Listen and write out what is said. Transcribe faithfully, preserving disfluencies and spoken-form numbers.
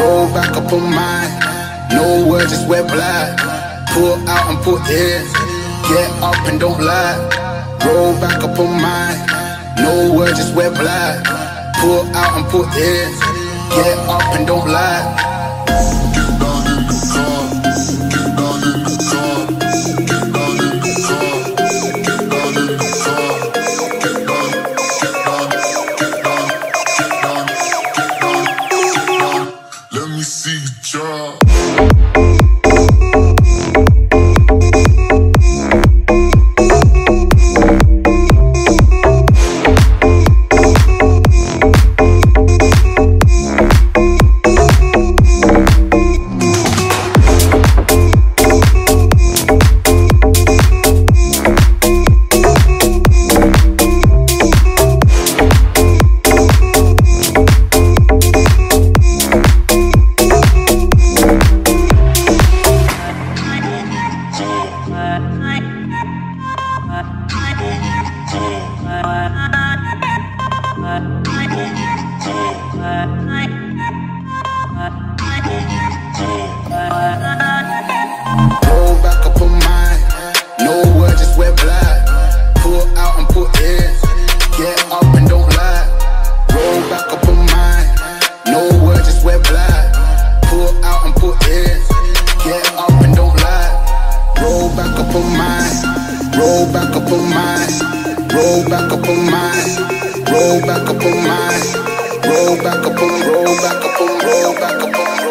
Roll back up on mine. No words, just wear black. Pull out and put in. Get up and don't lie. Roll back up on mine. No words, just wear black. Pull out and put in. Get up and don't lie. Get down in the car. Get down in the car. Get down in the car. Get down in the car. Get down, get down, get down, get down, get down, get down. Let me see you drop. Roll back up on mine. No words, just wear black. Pull out and put in. Get up and don't lie. Roll back up on mine. No words, just wear black. Pull out and put in. Get up and don't lie. Roll back up on mine. Roll back up on mine. Roll back up on mine. Roll back up on mine. Roll back up on, roll back up on, roll back up on.